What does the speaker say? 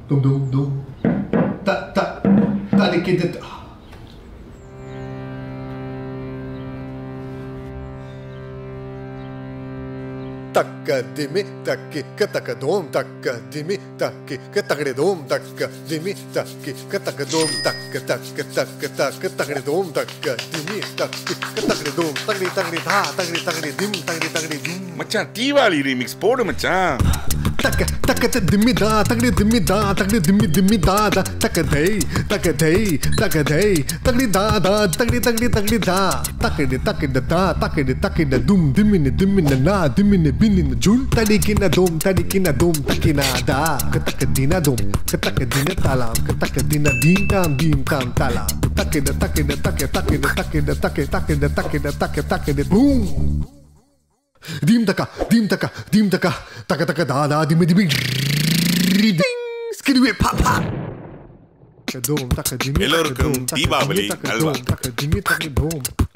Dum dum dum. Ta ta ta de kid. Takka dimi takki kataka dom takka dimi takki katakre dom takka dimi takki kataka dom takka takka takka takka takre dom takka dimi takki katakre dom takri takri tha takri dim takri dim மச்சான் Deepavali remix போடு மச்சான் taka taka dimmi da takri dimmi da taka dei takri da takri da takri da dum dimmi na dimmi binni jul tadikina dom takina da katakadina dom katakadina talam katakadina din tam talam takida boom dim taka taka da dimmi ding skidwe pa dom taka dimmi எல்லோருக்கும் தீபாவளி நல்வாழ்த்துக்கள். taka dimmi dom